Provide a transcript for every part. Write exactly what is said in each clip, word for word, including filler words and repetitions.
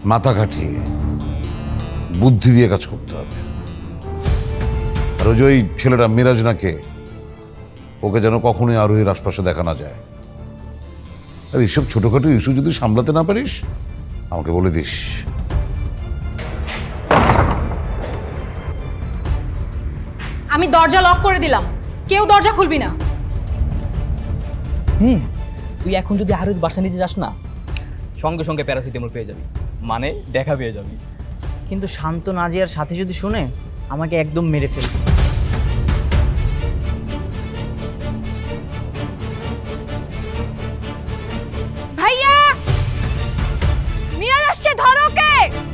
মাথা খাটিয়ে বুদ্ধি দিয়ে কাজ করতে হবে। আর ওই যে ওই ছেলেটা মিরাজ নাকে, ওকে যেন কখনোই আরোহীর আশপাশে দেখা না যায়। আর এইসব ছোটখাটো ইস্যু যদি সামলাতে না পারিস আমাকে বলে দিস। আমি দরজা লক করে দিলাম, কেউ দরজা খুলবি না। হুম, তুই এখন যদি আরোহীর বাসা নিতে যাস না, সঙ্গে সঙ্গে প্যারাসিটামল পেয়ে যাবি, মানে দেখা পেয়ে যাবি। কিন্তু শান্ত নাজিয়ার সাথে যদি শুনে আমাকে একদম মেরে ফেলবে। ভাইয়া, মিরাজ আসছে, ধরো কে।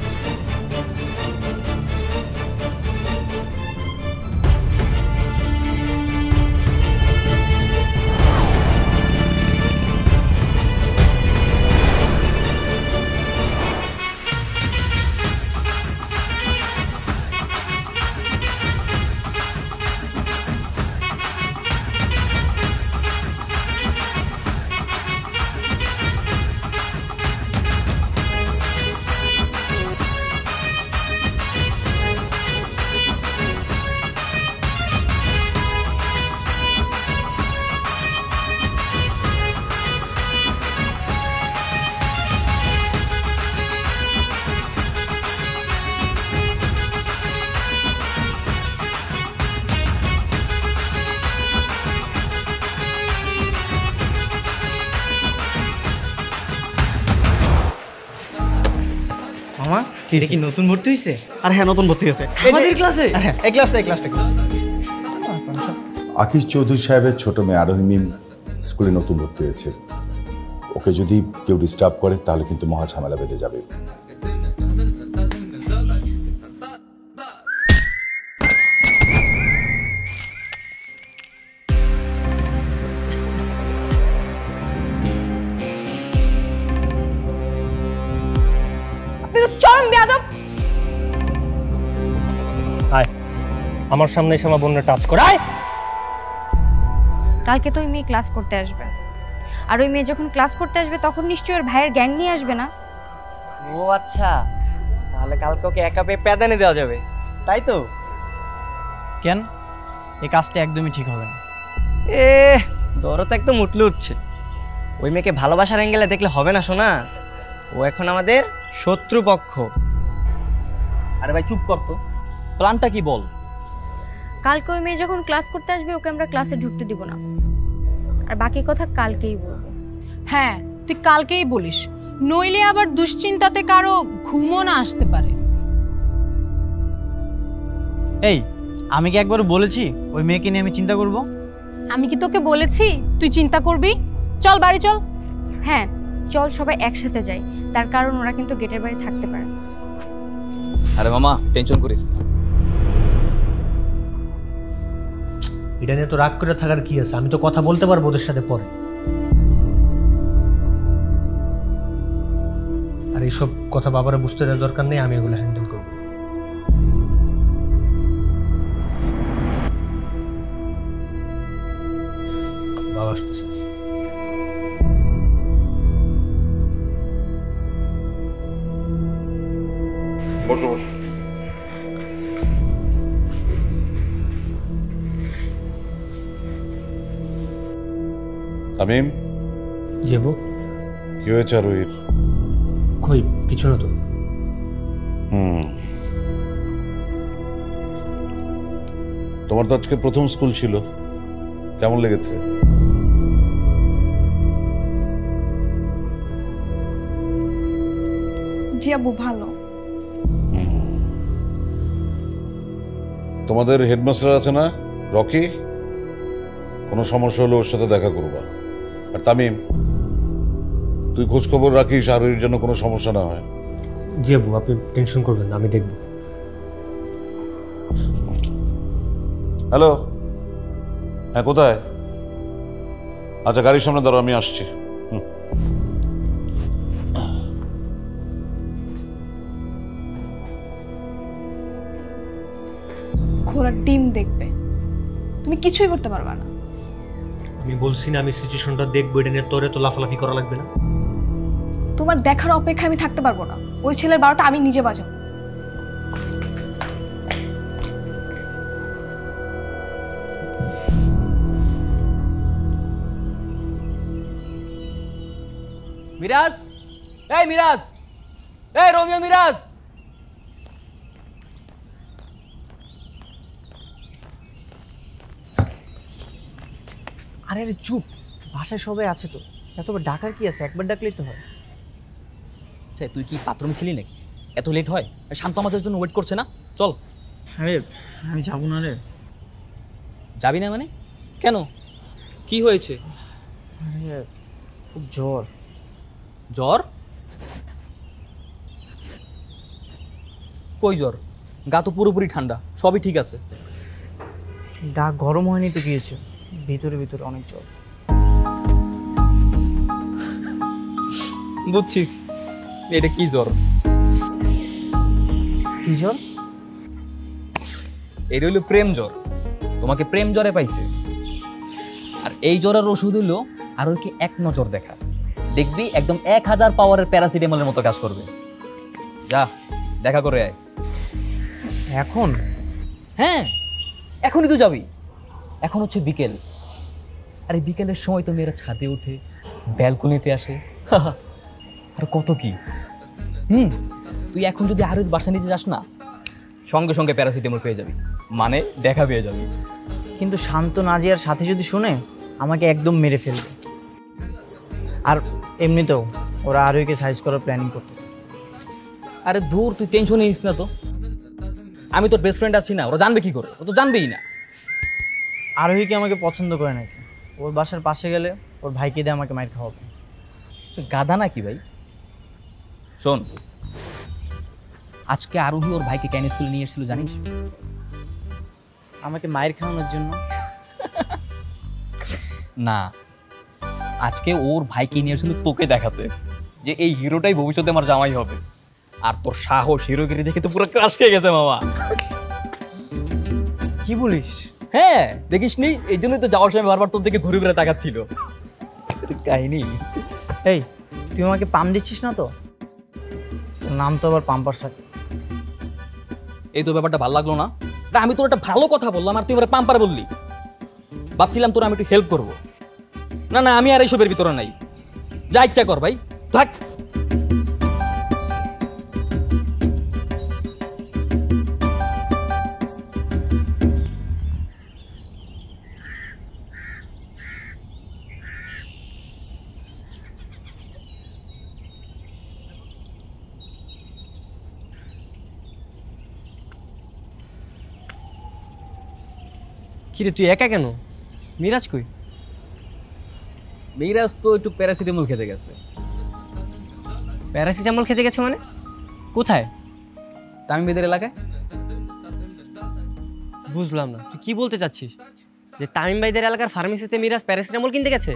মামা, এটা কি নতুন ভর্তি হয়েছে? আর হ্যাঁ, নতুন ভর্তি হয়েছে আমাদের ক্লাসে। হ্যাঁ, এই ক্লাসটা এই ক্লাসটা আকিশ চৌধুরী সাহেবের ছোট মেয়ে আরোহী মিম স্কুলে নতুন ভর্তি হয়েছে। ওকে যদি কেউ ডিস্টার্ব করে তাহলে কিন্তু মহা ঝামেলা বেঁধে যাবে। আমার সামনে এসে আমার বোনের টাচ করায়। কালকে তো ওই মেয়ে ক্লাস করতে আসবে, আর ওই মেয়ে যখন ক্লাস করতে আসবে তখন নিশ্চয়ই ওর ভাইয়ের গ্যাং নিয়ে আসবে না? ও আচ্ছা, তাহলে কালকে ওকে একা পেয়ে প্যাদানি দেওয়া যাবে, তাই তো? কেন, এই কাজটা একদমই ঠিক হবে না। এ দরদ একদম উঠলে উঠছে। ওই মেয়েকে ভালোবাসার অ্যাঙ্গেলে দেখলে হবে না শোনা, ও এখন আমাদের শত্রুপক্ষ। আরে ভাই চুপ কর তো, প্ল্যানটা কি বল? কালকে ওই মেয়ে যখন ক্লাস করতে আসবে ওকে আমরা ক্লাসে ঢুকতে দিব না, আর বাকি কথা কালকেই বলবো। হ্যাঁ, তুই কালকেই বলিস, নইলে আবার দুশ্চিন্তাতে কারো ঘুমও না আসতে পারে। এই, আমি কি একবার বলেছি ওই মেয়েকে নিয়ে আমি চিন্তা করব? আমি কি তোকে বলেছি তুই চিন্তা করবি? চল বাড়ি চল। হ্যাঁ চল, সবাই একসাথে যাই, তার কারণ ওরা কিন্তু গেটের বাইরে থাকতে পারে। আরে মামা টেনশন করিস না। এটা নিয়ে তো রাগ করে থাকার কি আছে? আমি তো কথা বলতে পারবো ওদের সাথে পরে। আর এইসব কথা বাবারা বুঝতে দেওয়ার দরকার নেই, আমি এগুলো হ্যান্ডেল করবো। বাবা আসতেছে। বসো বসো। তামিম, যাবো। কি হয়েছে আরোহীর? কই কিছু না তো। হুম, তোমার তো আজকে প্রথম স্কুল ছিল, কেমন লেগেছে? জি আব্বু, ভালো। তোমাদের হেডমাস্টার আছে না রকি, কোনো সমস্যা হলে ওর সাথে দেখা করবা। আর তামিম, তুই খোঁজ খবর রাখিস আরোহীর জন্য কোনো সমস্যা না হয়। জি আব্বু, আপনি টেনশন করবেন না, আমি দেখব। হ্যালো, হ্যাঁ কোথায়? আচ্ছা গাড়ির সামনে দাঁড়াও, আমি আসছি। ঘোড়ার ডিম দেখবে, তুমি কিছুই করতে পারবে না। আমি বলছি না আমি সিচুয়েশনটা দেখবো, এটা নিয়ে তোরে তো লাফালাফি করা লাগবে না। তোমার দেখার অপেক্ষা আমি থাকতে পারবো না। ওই ছেলের বারোটা আমি নিজে বাজাবো। মিরাজ, এই মিরাজ, এই রোমিও মিরাজ। আরে আরে চুপ, বাসায় সবাই আছে তো, এতবার ডাকার কি আছে, একবার ডাকলেই তো হয়। আচ্ছা তুই কি বাথরুমে ছিলি নাকি? এত লেট হয়? শান্ত আমাদের জন্য ওয়েট করছে না, চল। আরে আমি যাবো না রে। যাবি না মানে? কেন, কি হয়েছে? আরে খুব জ্বর। জ্বর? কই জ্বর? গা তো পুরোপুরি ঠান্ডা, সবই ঠিক আছে। গা গরম হয়নি তো গিয়েছে, ভিতরে ভিতরে অনেক জ্বর। বুঝছি, এটা কি জ্বর? কি জ্বর? এটা হইলো প্রেম জ্বর। তোমাকে প্রেম জ্বরে পাইছে। আর এই জ্বরের ওষুধ হইলো আর কি এক নজর দেখা, দেখবি একদম এক হাজার পাওয়ারের প্যারাসিটামলের মতো কাজ করবে। যা দেখা করে আয়। এখন? হ্যাঁ এখনই তো যাবি। এখন হচ্ছে বিকেল, আর এই বিকেলের সময় তো মেয়েরা ছাদে উঠে, ব্যালকনিতে আসে, আর কত কি। হুম তুই এখন যদি আরুর বাসা নিতে যাস না, সঙ্গে সঙ্গে প্যারাসিটামল পেয়ে যাবি, মানে দেখা পেয়ে যাবি। কিন্তু শান্ত নাজিয়ার সাথে যদি শুনে আমাকে একদম মেরে ফেলবে। আর এমনিতেও ওরা আরোহীকে সাইজ করার প্ল্যানিং করতেছে। আরে দূর, তুই টেনশন নিস না তো, আমি তোর বেস্ট ফ্রেন্ড আছি না, ওরা জানবে কি করে? ও তো জানবেই না। আরোহীকে আমাকে পছন্দ করে নাকি? ওর বাসার পাশে গেলে ওর ভাইকে দিয়ে আমাকে মাইর খাওয়াবে। গাধা নাকি ভাই? শোন, আজকে আরোহী ওর ভাইকে কেন স্কুলে নিয়ে এসেছিল জানিস? আমাকে মায়ের খাওয়ানোর জন্য না, আজকে ওর ভাইকে নিয়ে এসেছিল তোকে দেখাতে যে এই হিরোটাই ভবিষ্যতে আমার জামাই হবে। আর তোর সাহস, হিরোগিরি দেখে তো পুরো ক্রাশ খেয়ে গেছে মামা। কি বলিস? হ্যাঁ দেখিস নি, এই জন্যই তো যাওয়ার সময় বারবার তোর দিকে ঘুরে ঘুরে তাকাচ্ছিল। কাহিনী। এই তুই আমাকে পাম দিচ্ছিস না তো? তোর নাম তো আবার পাম্পার সাথে। এই তো ব্যাপারটা ভালো লাগলো না। আমি তোর একটা ভালো কথা বললাম আর তুই এবারে পাম্পার বললি। ভাবছিলাম তোর আমি একটু হেল্প করবো। না না, আমি আর এইসবের ভিতরে নাই, যা ইচ্ছা কর ভাই, থাক। কিরে তুই একা কেন? মিরাজ কই? মিরাজ তো একটু প্যারাসিটামল খেতে গেছে। প্যারাসিটামল খেতে গেছে মানে? কোথায়? তামিমদের এলাকায়। বুঝলাম না, তুই কি বলতে চাচ্ছিস? যে তামিম ভাইদের এলাকার ফার্মেসিতে মিরাজ প্যারাসিটামল কিনতে গেছে?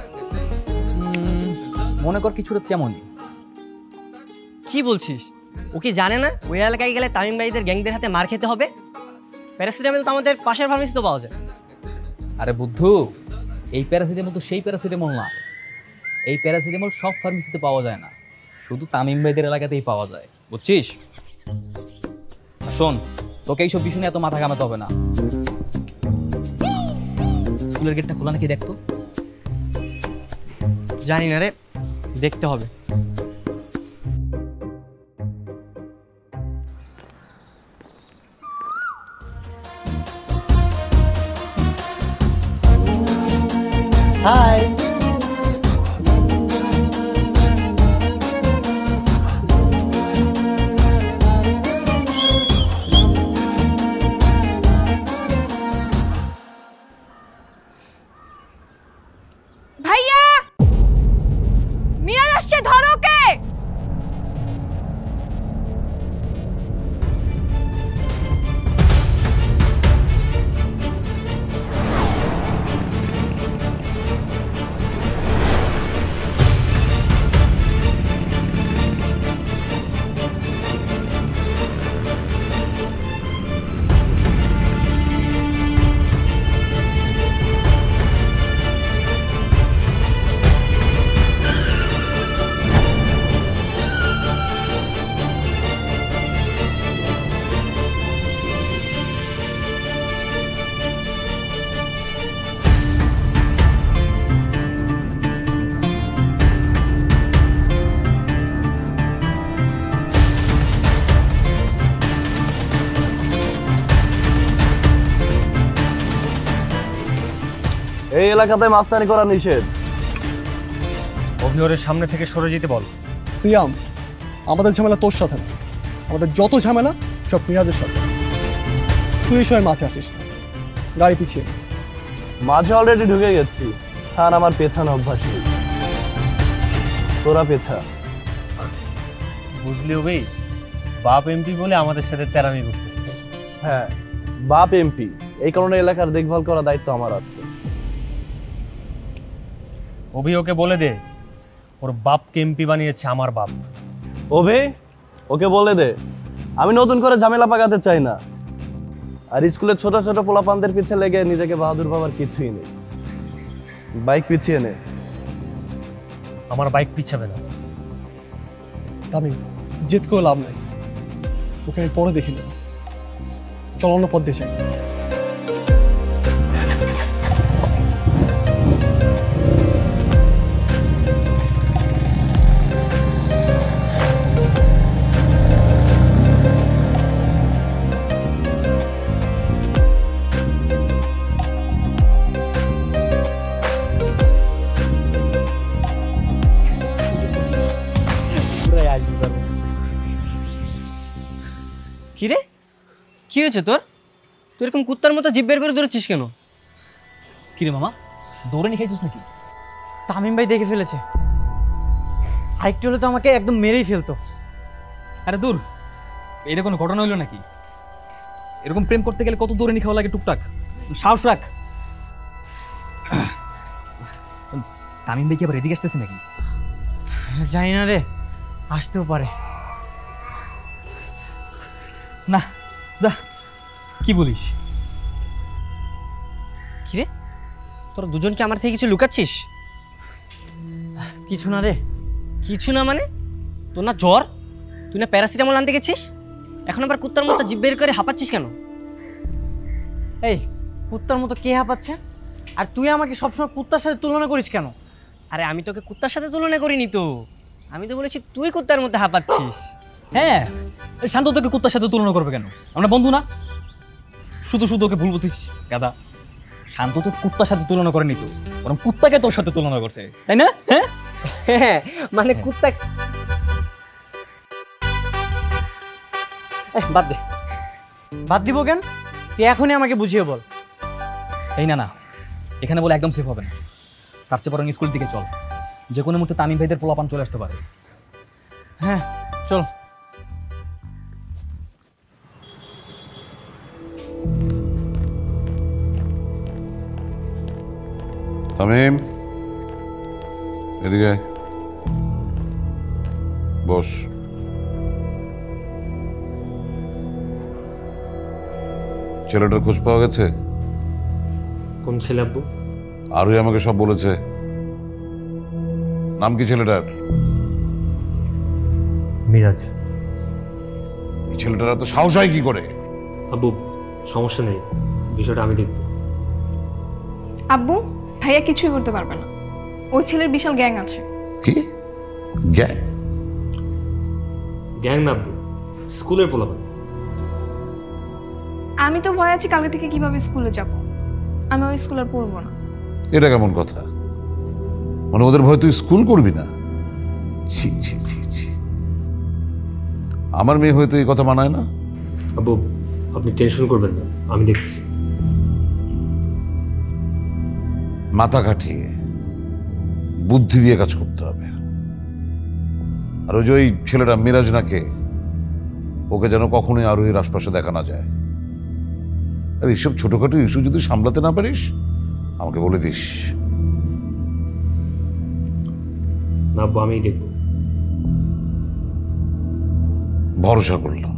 মনে কর কিছুটা তেমনই। কি বলছিস? ও কি জানে না ওই এলাকায় গেলে তামিম ভাইদের গ্যাংদের হাতে মার খেতে হবে? প্যারাসিটামল তো আমাদের পাশের ফার্মেসিতে পাওয়া যায়। আরে বুদ্ধু, এই প্যারাসিটামল তো সেই প্যারাসিটামল না। এই প্যারাসিটামল সব ফার্মেসিতে পাওয়া যায় না, শুধু তামিম ভাইদের এলাকাতেই পাওয়া যায়, বুঝছিস? শোন, তোকে এইসব বিষয় নিয়ে এত মাথা ঘামাতে হবে না। স্কুলের গেটটা খোলা নাকি দেখতো। জানি না রে, দেখতে হবে। হাই। ভাইয়া, মিরাজ আসছে, ধরো কে। এই এলাকাতে মাস্তানি করা নিষেধ। অভিহরের সামনে থেকে সরে যেতে বল। সিয়াম, আমাদের ঝামেলা তোর সাথে না, আমাদের যত ঝামেলা সব মিরাজের সাথে। তুই এই সময় মাঝে আসিস না, গাড়ি পিছিয়ে নে। মাঝে অলরেডি ঢুকে গেছি, আর আমার পেছানো অভ্যাস নেই। তোরা পেছা। বুঝলি ভাই, বাপ এমপি বলে আমাদের সাথে তেরামি করতেছে। হ্যাঁ, বাপ এমপি, এই কারণে এলাকার দেখভাল করার দায়িত্ব আমার আছে। অভি ওকে বলে দে, ওর বাপকে এমপি বানিয়েছে আমার বাপ। ওভে, ওকে বলে দে আমি নতুন করে ঝামেলা পাকাতে চাই না। আর স্কুলের ছোট ছোট পোলাপানদের পিছে লেগে নিজেকে বাহাদুর ভাবার কিছুই নেই। বাইক পিছিয়ে নে। আমার বাইক পিছাবে না। আমি জেদ করে লাভ নাই, তোকে আমি পরে দেখে নেব। চল অন্য পথ দিয়ে যাই। কিরে, কি হয়েছে তোর? তুই এরকম কুত্তার মতো জিভ বের করে দৌড়ছিস কেন? কিরে মামা, দৌড়ে নিয়ে খাইছিস নাকি? তামিম ভাই দেখে ফেলেছে, আরেকটু হলে তো আমাকে একদম মেরেই ফেলতো। আরে দূর, এটা কোনো ঘটনা হইলো নাকি? এরকম প্রেম করতে গেলে কত দৌড়ে নিয়ে খাওয়া লাগে টুকটাক, সাহস রাখ। তামিম ভাই কি আবার এদিকে আসতেছে নাকি? জানি না রে, আসতেও পারে। না যা, কি বলিস? কিরে, তোরা দুজন কি আমার থেকে কিছু লুকাচ্ছিস? কিছু না রে। কিছু না মানে? তোর না জ্বর? তুই না প্যারাসিটামল আনতে গেছিস? এখন আবার কুত্তার মতো জিভ বের করে হাঁপাচ্ছিস কেন? এই কুত্তার মতো কে হাঁপাচ্ছে? আর তুই আমাকে সবসময় কুত্তার সাথে তুলনা করিস কেন? আরে আমি তোকে কুত্তার সাথে তুলনা করিনি তো, আমি তো বলেছি তুই কুত্তার মতো হাঁপাচ্ছিস। হ্যাঁ, শান্ত তোকে কুত্তার সাথে তুলনা করবে কেন? আমরা বন্ধু না? শুধু শুধু ওকে ভুল বলছিস গাদা। শান্ত তো কুত্তার সাথে তুলনা করেনি তো, বরং কুত্তাকে তোর সাথে তুলনা করছে, তাই না? হ্যাঁ হ্যাঁ, মানে কুত্তা। এই, বাদ দে। বাদ দিব কেন? তুই এখনই আমাকে বুঝিয়ে বল। এই না না, এখানে বলে একদম সেফ হবে না। তার চেয়ে বরং স্কুলের দিকে চল, যে কোনো মুহূর্তে তামিম ভাইদের পোলাপান চলে আসতে পারে। হ্যাঁ চল। তামিম, এদিকে আয়। বস। ছেলেটার খোঁজ পাওয়া গেছে? কোন ছেলে আব্বু? আরোই আমাকে সব বলেছে। নাম কি ছেলেটার? মিরাজ। এই ছেলেটার এত সাহস হয় কি করে? আব্বু সমস্যা নেই, বিষয়টা আমি দেখব। আব্বু, ভাইয়া কিছুই করতে পারবে না, ওই ছেলের বিশাল গ্যাং আছে। কি গ্যাং? গ্যাং না আব্বু, স্কুলের পোলাপান। আমি তো ভয় আছি কালকে থেকে কিভাবে স্কুলে যাব। আমি ওই স্কুল আর পড়বো না। এটা কেমন কথা? মানে ওদের ভয় তুই স্কুল করবি না? ছি ছি ছি ছি, আমার মেয়ে হয়তো এই কথা মানায় না। আব্বু আপনি টেনশন করবেন না, আমি দেখতেছি। মাথা খাটিয়ে বুদ্ধি দিয়ে কাজ করতে হবে। আর ওই যে ওই ছেলেটা মিরাজ নাকে, ওকে যেন কখনোই আরোহীর আশপাশে দেখা না যায়। আর এইসব ছোটখাটো ইস্যু যদি সামলাতে না পারিস আমাকে বলে দিস। না আব্বু, আমিই দেখব। ভরসা করলাম।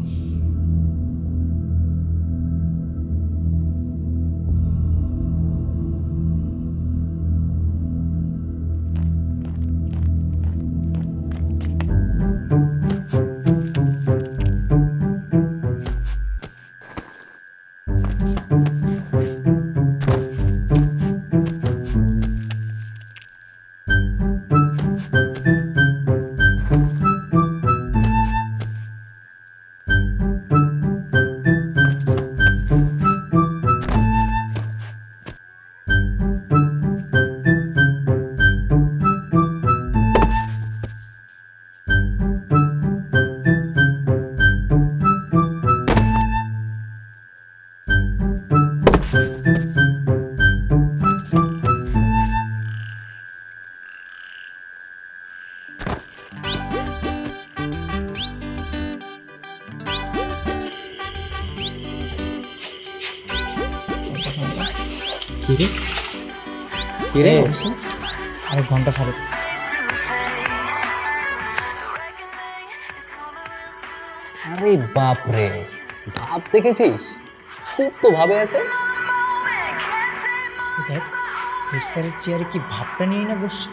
কিরে আরেক ঘন্টা ফেরত। আরে বাপ রে, ভাব দেখেছিস? খুব তো ভাবে আছে। দেখ হেড স্যারের চেয়ারে কি ভাবটা নিয়ে না বসছে।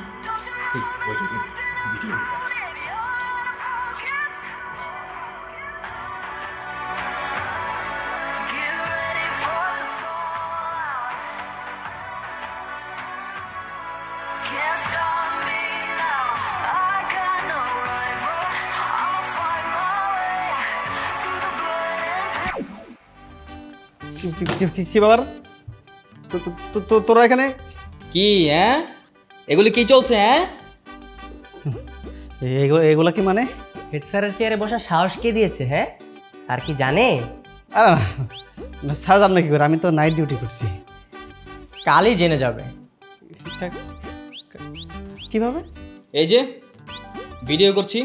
কি ব্যাপার তোরা এখানে? কি হ্যাঁ, এগুলি কি চলছে? হ্যাঁ, এগুলা কি মানে? হেড স্যারের চেয়ারে বসার সাহস কে দিয়েছে? হ্যাঁ, স্যার কি জানে? আরে না, স্যার জানবে কি করে? আমি তো নাইট ডিউটি করছি। কালই জেনে যাবে। কিভাবে? এই যে ভিডিও করছি,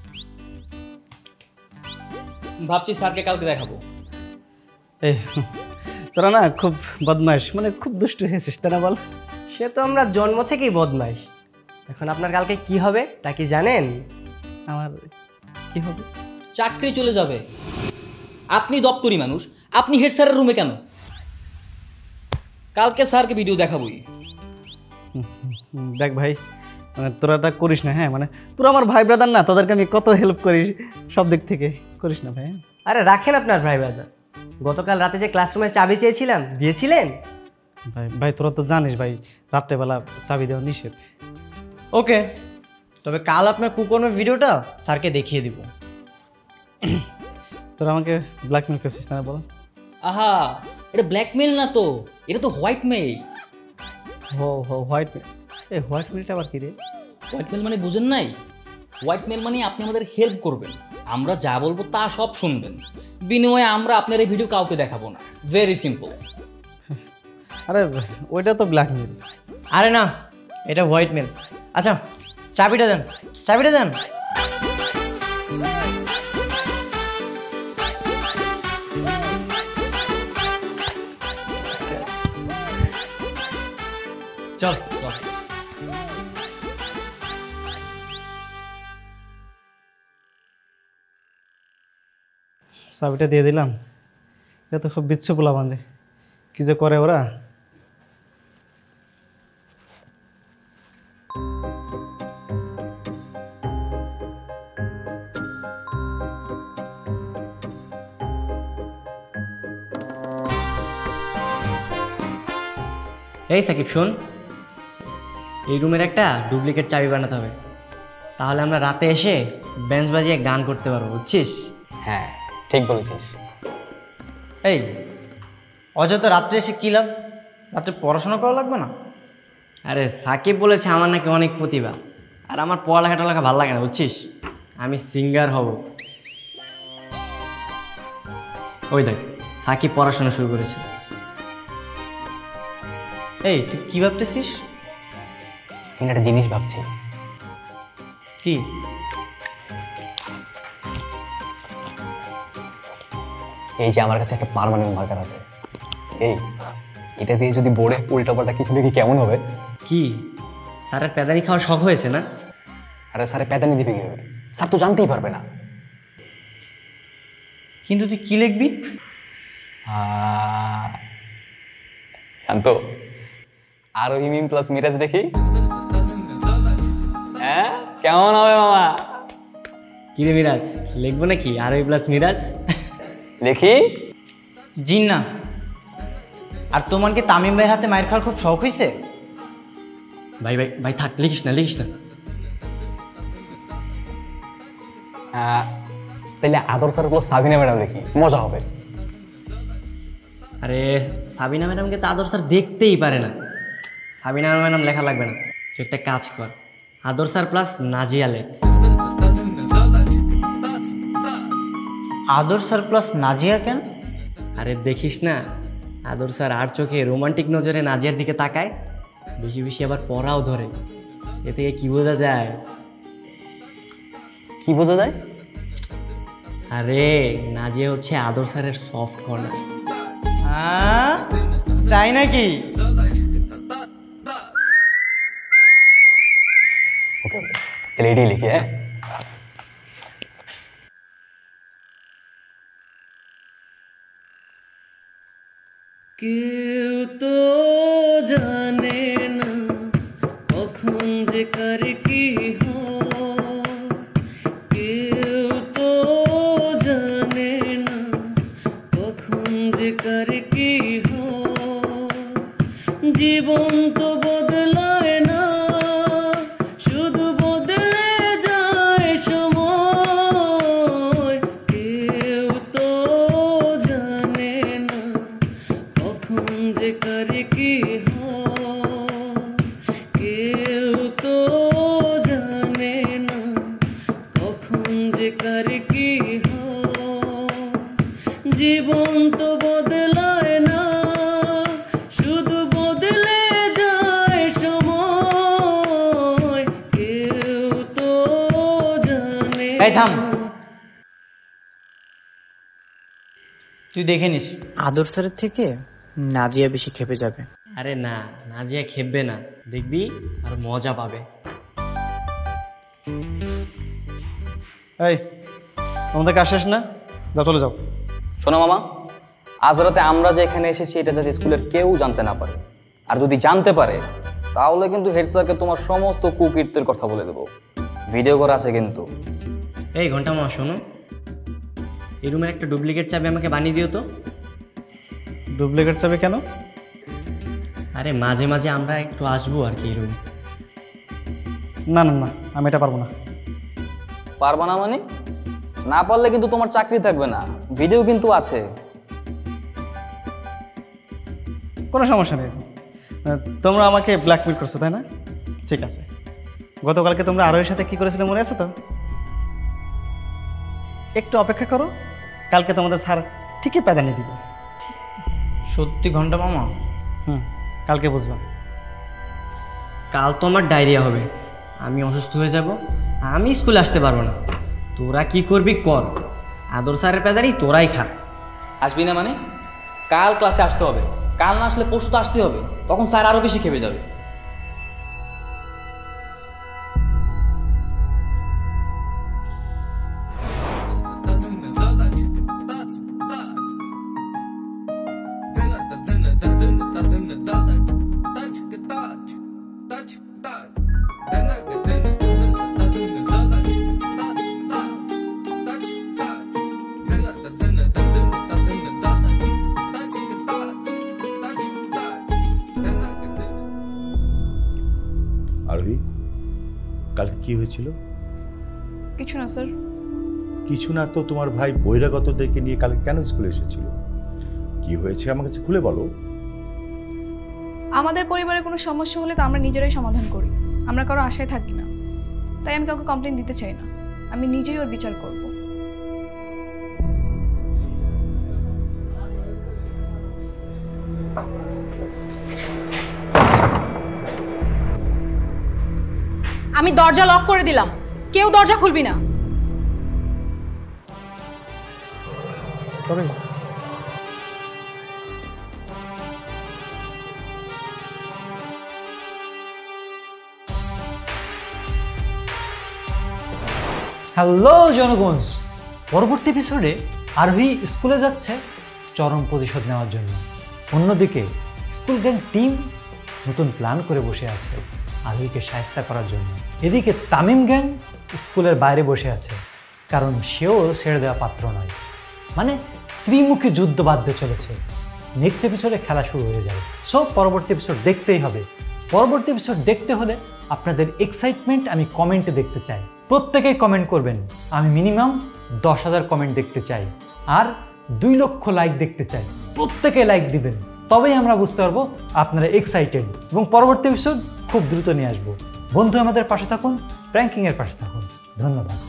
ভাবছি স্যারকে কালকে দেখাবো। এই তোরা না খুব বদমাইশ, মানে খুব দুষ্টু হয়েছিস, তাই না বল? সে তো আমরা জন্ম থেকেই বদমাইশ। এখন আপনার কালকে কি হবে তা কি জানেন? আমার কি হবে? চাকরি চলে যাবে। আপনি দপ্তরি মানুষ, আপনি হেড স্যারের রুমে কেন? কালকে স্যারকে ভিডিও দেখাবই। দেখ ভাই, মানে তোরা এটা করিস না। হ্যাঁ, মানে পুরো আমার ভাই ব্রাদার না, তোদেরকে আমি কত হেল্প করি সব দিক থেকে। করিস না ভাই। আরে রাখেন আপনার ভাই ব্রাদার। গতকাল রাতে যে ক্লাসরুমে চাবি চেয়েছিলাম, দিয়েছিলেন? ভাই ভাই তোরা তো জানিস ভাই, রাত্রেবেলা চাবি দেওয়া নিষেধ। ওকে, তবে কাল আপনার কুকর্মের ভিডিওটা স্যারকে দেখিয়ে দিব। তোরা আমাকে ব্ল্যাকমেল করছিস না বল? আহা, এটা ব্ল্যাকমেল না তো, এটা তো হোয়াইট মেইল। হো হো হোয়াইট মেল। এই হোয়াইট মেলটা আবার কি রে? হোয়াইট মেল মানে বুঝেন নাই? হোয়াইট মেল মানে আপনি আমাদের হেল্প করবেন, আমরা যা বলবো তা সব শুনবেন, বিনিময়ে আমরা আপনার এই ভিডিও কাউকে দেখাবো না। Very simple. আরে ওইটা তো ব্ল্যাকমেল। আরে না, এটা হোয়াইট মেল। আচ্ছা চাবিটা দেন, চাবিটা দেন। চল চল। চাবিটা দিয়ে দিলাম। এটা তো খুব বিচ্ছু পোলা বাঁধে, কি যে করে ওরা। এই সাকিব শোন, এই রুমের একটা ডুপ্লিকেট চাবি বানাতে হবে, তাহলে আমরা রাতে এসে বেঞ্চ বাজিয়ে গান করতে পারবো, বুঝছিস? হ্যাঁ ঠিক বলেছিস। এই অযথা রাত্রে এসে কী লাভ? রাত্রে পড়াশোনা করা লাগবে না? আরে সাকিব বলেছে আমার নাকি অনেক প্রতিভা, আর আমার পড়ালেখা টলেখা ভালো লাগে না, বুঝছিস? আমি সিঙ্গার হব। ওই দেখ সাকিব পড়াশোনা শুরু করেছে। এই তুই কী ভাবতেছিস? আমি একটা জিনিস ভাবছি। কি? এই যে আমার কাছে একটা পার্মানেন্ট মার্কার আছে, এই এটা দিয়ে যদি বোর্ডে উল্টাপাল্টা কিছু লিখি কেমন হবে? কি স্যারের প্যাদানি খাওয়ার শখ হয়েছে না? আরে স্যারে প্যাদানি দিবে কি হবে? স্যার তো জানতেই পারবে না। কিন্তু তুই কি লিখবি? শান্ত, আরোহী মিম প্লাস মিরাজ দেখি। হ্যাঁ কেমন হবে মামা? কিরে মিরাজ, লিখবো নাকি আরোহী প্লাস মিরাজ? লিখি। জিন না। আর তোমার কি তামিম ভাইয়ের হাতে মায়ের খাওয়ার খুব শখ হয়েছে? ভাই ভাই ভাই থাক, লিখিস না লিখিস না। তাহলে আদর স্যার প্লাস সাবিনা ম্যাডাম দেখি, মজা হবে। আরে সাবিনা ম্যাডামকে তো আদর স্যার দেখতেই পারে না, সাবিনা ম্যাডাম লেখা লাগবে না। তুই একটা কাজ কর, আদর স্যার প্লাস নাজিয়া লেখ। আদর স্যার প্লাস নাজিয়া কেন? আরে দেখিস না, আদর স্যার আর চোখে রোমান্টিক নজরে নাজিয়ার দিকে তাকায়, বেশি বেশি আবার পড়াও ধরে। এ থেকে কি বোঝা যায়? কি বোঝা যায়? আরে নাজিয়া হচ্ছে আদর স্যারের সফট কর্নার। হ্যাঁ তাই নাকি? ওকে ওকে তাহলে এটাই লিখি। হ্যাঁ কেউ তো জানে না কখন যে কার কি হয়, কেউ তো জানে না কখন যে কার কি হয়। জীবন তো বদলায় না, শুধু বদলে যায় সময়। কেউ তো জানে না কখন যে কার কি হয়, কেউ তো জানে না কখন যে কার কি হয়। জীবন তো বদলায় না, শুধু বদলে যায় সময়। কেউ তো জানে। এই থাম, তুই দেখে নিস আদর স্যারের থেকে নাজিয়া বেশি খেপে যাবে। আরে না, নাজিয়া খেপবে না, দেখবি আর মজা পাবে। এই তোমাদের কাজ শেষ না? যাও চলে যাও। শোনো মামা, আজ রাতে আমরা যে এখানে এসেছি এটা যাতে স্কুলের কেউ জানতে না পারে, আর যদি জানতে পারে তাহলে কিন্তু হেড স্যারকে তোমার সমস্ত কুকীর্তির কথা বলে দেবো। ভিডিও করা আছে কিন্তু। এই ঘন্টা মামা শোনো, এই রুমের একটা ডুপ্লিকেট চাবি আমাকে বানিয়ে দিও তো। ডুপ্লিকেট চাবি কেন? আরে মাঝে মাঝে আমরা একটু আসবো আর কি এই রুমে। না না না, আমি এটা পারবো না। পারবা না মানে? না পারলে কিন্তু তোমার চাকরি থাকবে না। ভিডিও কিন্তু আছে। কোনো সমস্যা নেই, তোমরা আমাকে ব্ল্যাকমেল করছো তাই না? ঠিক আছে, গতকালকে তোমরা আরোহীর সাথে কি করেছিলে মনে আছে তো? একটু অপেক্ষা করো, কালকে তোমাদের স্যার ঠিকই প্যাদানি দিবে। সত্যি ঘন্টা মামা? হুম, কালকে বুঝবা। কাল তো আমার ডায়রিয়া হবে, আমি অসুস্থ হয়ে যাব, আমি স্কুলে আসতে পারবো না। তোরা কি করবি কর, আদর স্যারের প্যাদারি তোরাই খা। আসবি না মানে? কাল ক্লাসে আসতে হবে, কাল না আসলে পরশু তো আসতে হবে, তখন স্যার আরো বেশি খেপে যাবে। আরোহী, কালকে কি হয়েছিল? কিছু না স্যার। কিছু না তো তোমার ভাই বহিরাগতদেরকে নিয়ে কালকে কেন স্কুলে এসেছিল? কি হয়েছে আমার কাছে খুলে বলো। আমাদের পরিবারে কোনো সমস্যা হলে তো আমরা নিজেরাই সমাধান করি, আমরা কারো আশায় থাকি না। তাই আমি কাউকে কমপ্লেন দিতে চাই না, আমি নিজেই ওর বিচার করব। আমি দরজা লক করে দিলাম, কেউ দরজা খুলবি না। হ্যালো জনগণ, পরবর্তী এপিসোডে আরোহী স্কুলে যাচ্ছে চরম প্রতিশোধ নেওয়ার জন্য। অন্যদিকে স্কুল গ্যাং টিম নতুন প্ল্যান করে বসে আছে আরোহীকে শায়েস্তা করার জন্য। এদিকে তামিম গ্যাং স্কুলের বাইরে বসে আছে, কারণ সেও ছেড়ে দেওয়া পাত্র নয়। মানে ত্রিমুখী যুদ্ধ বাঁধতে চলেছে। নেক্সট এপিসোডে খেলা শুরু হয়ে যাবে। সো পরবর্তী এপিসোড দেখতেই হবে। পরবর্তী এপিসোড দেখতে হলে আপনাদের এক্সাইটমেন্ট আমি কমেন্টে দেখতে চাই। প্রত্যেকেই কমেন্ট করবেন, আমি মিনিমাম দশ হাজার কমেন্ট দেখতে চাই, আর দুই লক্ষ লাইক দেখতে চাই। প্রত্যেকে লাইক দিবেন, তবেই আমরা বুঝতে পারবো আপনারা এক্সাইটেড, এবং পরবর্তী এপিসোড খুব দ্রুত নিয়ে আসবো। বন্ধু আমাদের পাশে থাকুন, প্র্যাঙ্কিংয়ের পাশে থাকুন। ধন্যবাদ।